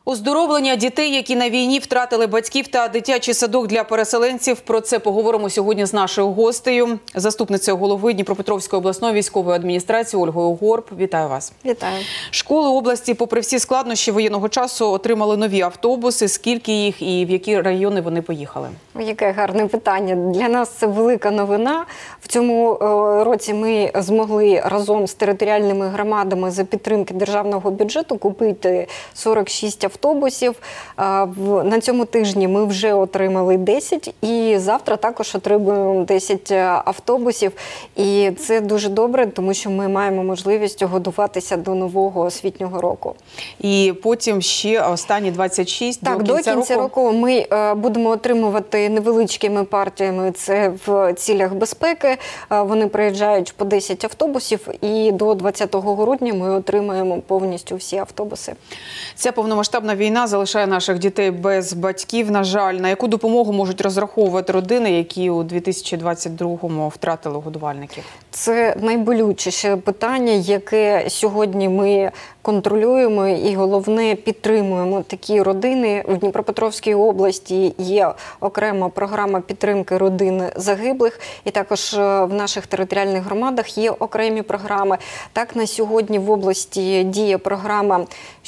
Оздоровлення дітей, які на війні втратили батьків, та дитячий садок для переселенців. Про це поговоримо сьогодні з нашою гостею, заступницею голови Дніпропетровської обласної військової адміністрації Ольгою Горб. Вітаю вас. Вітаю. Школи області, попри всі складнощі воєнного часу, отримали нові автобуси. Скільки їх і в які райони вони поїхали? Яке гарне питання. Для нас це велика новина. В цьому році ми змогли разом з територіальними громадами за підтримки державного бюджету купити 46 автобусів. На цьому тижні ми вже отримали 10 і завтра також отримуємо 10 автобусів. І це дуже добре, тому що ми маємо можливість готуватися до нового освітнього року. І потім ще останні 26 до кінця року ми будемо отримувати невеличкими партіями, це в цілях безпеки. Вони приїжджають по 10 автобусів і до 20 грудня ми отримаємо повністю всі автобуси. Ця повномасштабна війна залишає наших дітей без батьків, на жаль. На яку допомогу можуть розраховувати родини, які у 2022-му втратили годувальників? Це найболючіше питання, яке сьогодні ми контролюємо і, головне, підтримуємо такі родини. В Дніпропетровській області є окрема програма підтримки родин загиблих, і також в наших територіальних громадах є окремі програми. Так, на сьогодні в області діє програма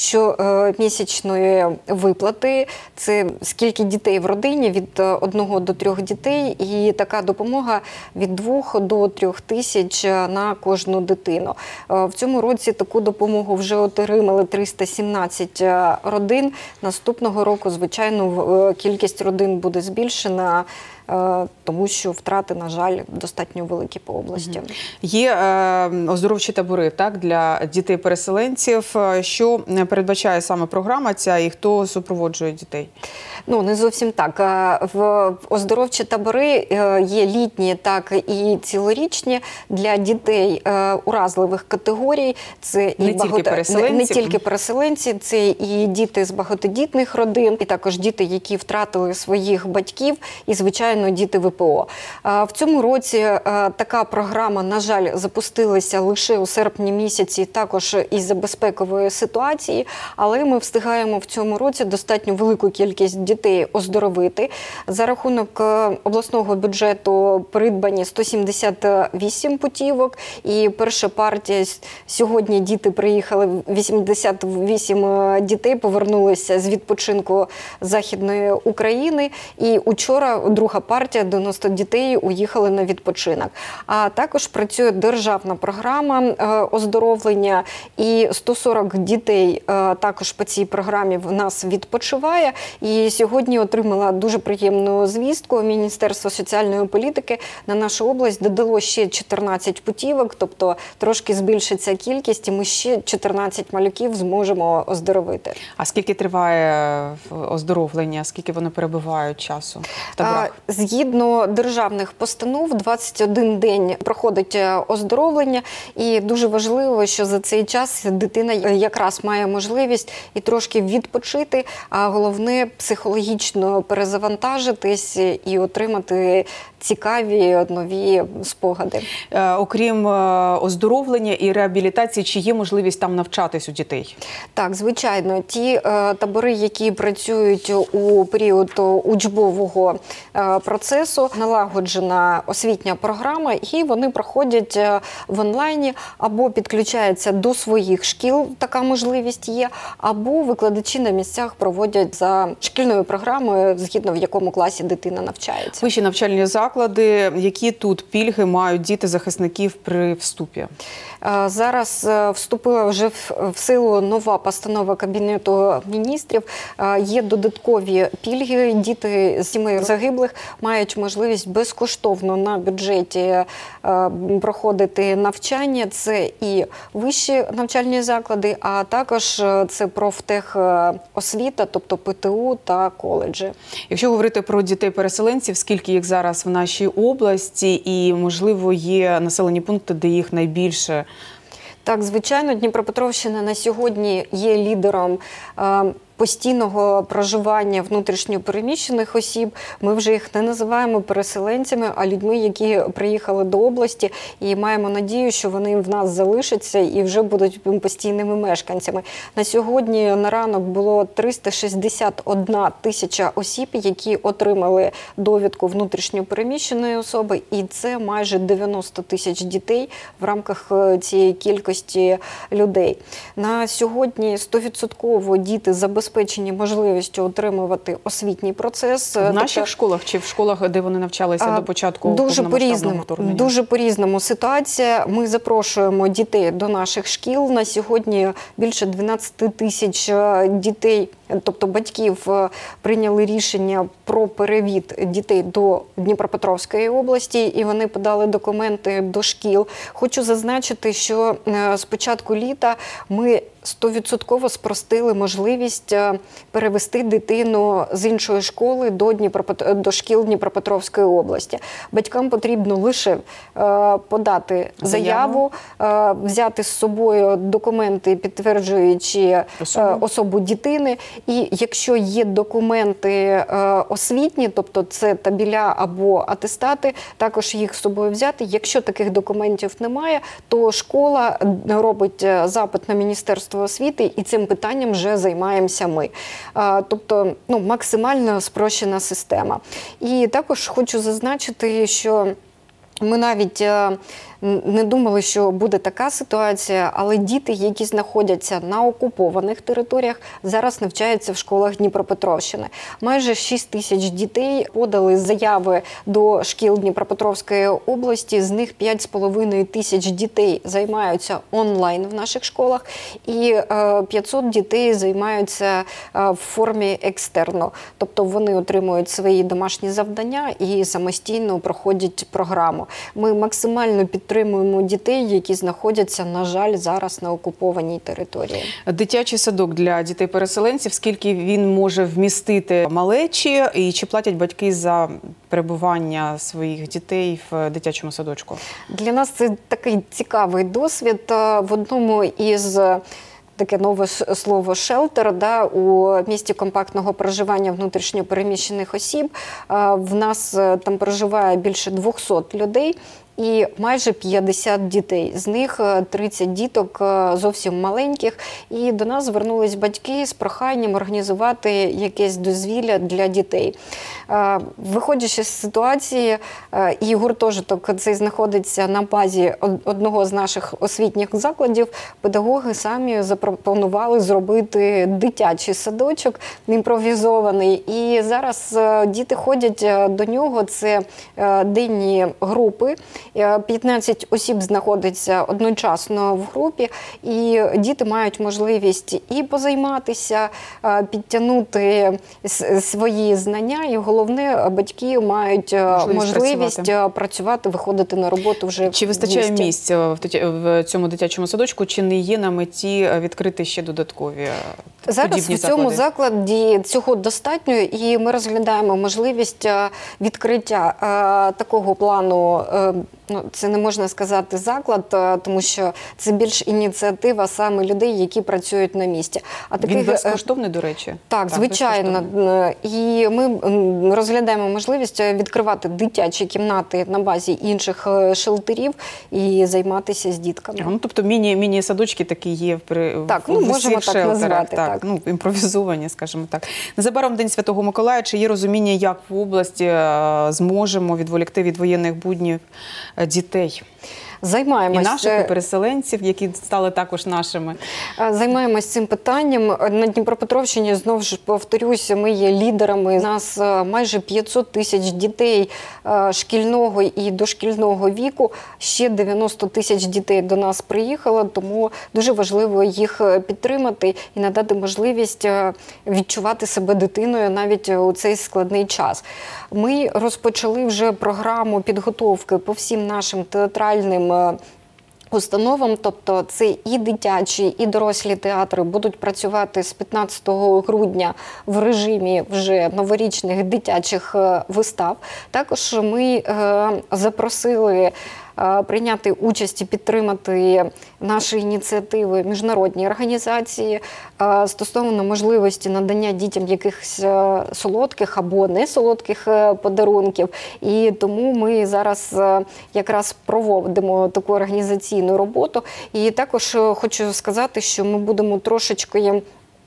щомісячної виплати. Це скільки дітей в родині, від 1 до 3 дітей, і така допомога від 2 до 3 тисяч на кожну дитину. В цьому році таку допомогу вже отримали 317 родин. Наступного року, звичайно, кількість родин буде збільшена, тому що втрати, на жаль, достатньо великі по області. Є оздоровчі табори, так, для дітей-переселенців. Що передбачає саме програма ця і хто супроводжує дітей? Ну, не зовсім так. В оздоровчі табори є літні, так і цілорічні для дітей уразливих категорій. Це і не тільки переселенці, це і діти з багатодітних родин, і також діти, які втратили своїх батьків, і, звичайно, діти ВПО. В цьому році така програма, на жаль, запустилася лише у серпні місяці, також із-за безпекової ситуації, але ми встигаємо в цьому році достатньо велику кількість дітей оздоровити. За рахунок обласного бюджету придбані 178 путівок, і перша партія сьогодні діти приїхали, 88 дітей повернулися з відпочинку Західної України, і учора друга партія, 90 дітей, уїхали на відпочинок. А також працює державна програма оздоровлення, і 140 дітей також по цій програмі в нас відпочиває. І сьогодні отримала дуже приємну звістку. Міністерство соціальної політики на нашу область додало ще 14 путівок, тобто трошки збільшиться кількість, і ми ще 14 малюків зможемо оздоровити. А скільки триває оздоровлення? Скільки вони перебувають часу в таборах? Згідно державних постанов, 21 день проходить оздоровлення, і дуже важливо, що за цей час дитина якраз має можливість і трошки відпочити, а головне – психологічно перезавантажитись і отримати цікаві нові спогади. Окрім оздоровлення і реабілітації, чи є можливість там навчатись у дітей? Так, звичайно. Ті табори, які працюють у період учбового процесу, налагоджена освітня програма, і вони проходять в онлайні, або підключаються до своїх шкіл, така можливість є, або викладачі на місцях проводять за шкільною програмою, згідно в якому класі дитина навчається. Вищі навчальні заклади, які тут пільги мають діти захисників при вступі? Зараз вступила вже в силу нова постанова Кабінету міністрів. Є додаткові пільги. Діти з сімей загиблих мають можливість безкоштовно на бюджеті проходити навчання. Це і вищі навчальні заклади, а також це профтехосвіта, тобто ПТУ та коледжі. Якщо говорити про дітей-переселенців, скільки їх зараз в нашій області і, можливо, є населені пункти, де їх найбільше? Так, звичайно, Дніпропетровщина на сьогодні є лідером постійного проживання внутрішньопереміщених осіб. Ми вже їх не називаємо переселенцями, а людьми, які приїхали до області, і маємо надію, що вони в нас залишаться і вже будуть постійними мешканцями. На сьогодні на ранок було 361 тисяча осіб, які отримали довідку внутрішньопереміщеної особи, і це майже 90 тисяч дітей в рамках цієї кількості людей. На сьогодні 100% діти забезпечені можливістю отримувати освітній процес. В наших школах чи в школах, де вони навчалися до початку повномасштабного вторгнення? Дуже по-різному ситуація. Ми запрошуємо дітей до наших шкіл. На сьогодні більше 12 тисяч дітей, тобто батьків, прийняли рішення про перевід дітей до Дніпропетровської області, і вони подали документи до шкіл. Хочу зазначити, що з початку літа ми 100% спростили можливість перевести дитину з іншої школи до шкіл Дніпропетровської області. Батькам потрібно лише подати заяву, взяти з собою документи, підтверджуючи особу дитини. І якщо є документи освітні, тобто це табеля або атестати, також їх з собою взяти. Якщо таких документів немає, то школа робить запит на Міністерство освіти, і цим питанням вже займаємося ми. Тобто, максимально спрощена система. І також хочу зазначити, що ми навіть не думали, що буде така ситуація, але діти, які знаходяться на окупованих територіях, зараз навчаються в школах Дніпропетровщини. Майже 6 тисяч дітей подали заяви до шкіл Дніпропетровської області, з них 5,5 тисяч дітей займаються онлайн в наших школах, і 500 дітей займаються в формі екстерно. Тобто вони отримують свої домашні завдання і самостійно проходять програму. Ми максимально підтримуємо дітей, які знаходяться, на жаль, зараз на окупованій території. Дитячий садок для дітей-переселенців, скільки він може вмістити малечі, і чи платять батьки за перебування своїх дітей в дитячому садочку? Для нас це такий цікавий досвід. В одному із таке нове слово «шелтер», у місті компактного проживання внутрішньопереміщених осіб. В нас там проживає більше 200 людей і майже 50 дітей. З них 30 діток зовсім маленьких. І до нас звернулись батьки з проханням організувати якесь дозвілля для дітей. Виходячи з ситуації, і гуртожиток цей знаходиться на базі одного з наших освітніх закладів, педагоги самі запропонували зробити дитячий садочок імпровізований. І зараз діти ходять до нього, це денні групи. 15 осіб знаходиться одночасно в групі, і діти мають можливість і позайматися, підтягнути свої знання, і головне, батьки мають можливість працювати, виходити на роботу вже. Чи вистачає місць в цьому дитячому садочку, чи не є на меті відкрити ще додаткові зараз в цьому закладі цього достатньо, і ми розглядаємо можливість відкриття такого плану. Це не можна сказати заклад, тому що це більш ініціатива саме людей, які працюють на місці. Він безкоштовний, до речі? Так, звичайно. І ми розглядаємо можливість відкривати дитячі кімнати на базі інших шелтерів і займатися з дітками. Тобто міні-садочки такі є так, можемо так назвати. Так. Імпровізовані, скажімо так. Незабаром День Святого Миколая. Чи є розуміння, як в області зможемо відволікти від воєнних буднів дітей? Займаємось. І наших, і переселенців, які стали також нашими. Займаємось цим питанням. На Дніпропетровщині, знову ж повторюся, ми є лідерами. У нас майже 500 тисяч дітей шкільного і дошкільного віку. Ще 90 тисяч дітей до нас приїхало, тому дуже важливо їх підтримати і надати можливість відчувати себе дитиною навіть у цей складний час. Ми розпочали вже програму підготовки по всім нашим театральним установам, тобто це і дитячі, і дорослі театри будуть працювати з 15 грудня в режимі вже новорічних дитячих вистав. Також ми запросили прийняти участь і підтримати наші ініціативи міжнародні організації стосовно можливості надання дітям якихось солодких або не солодких подарунків. І тому ми зараз якраз проводимо таку організаційну роботу. І також хочу сказати, що ми будемо трошечки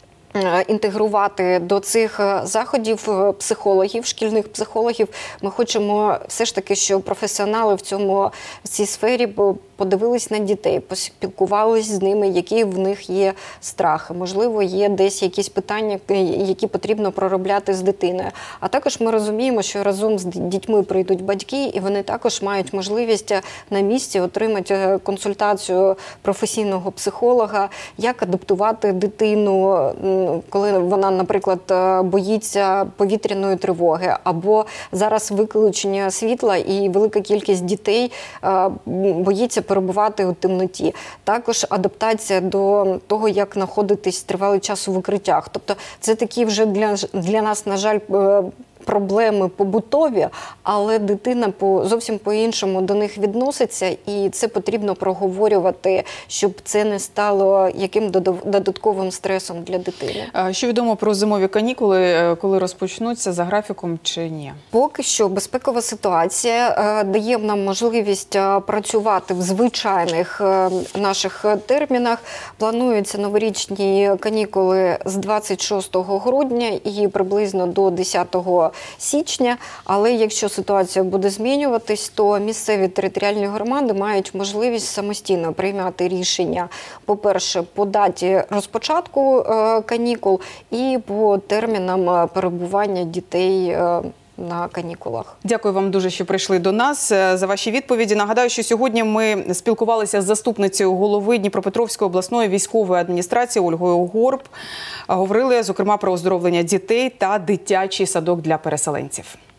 інтегрувати до цих заходів психологів, шкільних психологів. Ми хочемо все ж таки, щоб професіонали в цій сфері подивились на дітей, поспілкувались з ними, які в них є страхи. Можливо, є десь якісь питання, які потрібно проробляти з дитиною. А також ми розуміємо, що разом з дітьми прийдуть батьки, і вони також мають можливість на місці отримати консультацію професійного психолога, як адаптувати дитину, коли вона, наприклад, боїться повітряної тривоги, або зараз виключення світла і велика кількість дітей боїться перебувати у темноті. Також адаптація до того, як знаходитись тривалий час у укриттях. Тобто це такі вже для нас, на жаль, проблеми побутові, але дитина зовсім по-іншому до них відноситься, і це потрібно проговорювати, щоб це не стало яким додатковим стресом для дитини. Що відомо про зимові канікули, коли розпочнуться, за графіком чи ні? Поки що безпекова ситуація дає нам можливість працювати в звичайних наших термінах. Плануються новорічні канікули з 26 грудня і приблизно до 10 січня, але якщо ситуація буде змінюватись, то місцеві територіальні громади мають можливість самостійно приймати рішення, по-перше, по даті розпочатку канікул і по термінам перебування дітей на канікулах. Дякую вам дуже, що прийшли до нас, за ваші відповіді. Нагадаю, що сьогодні ми спілкувалися з заступницею голови Дніпропетровської обласної військової адміністрації Ольгою Горб. Говорили, зокрема, про оздоровлення дітей та дитячий садок для переселенців.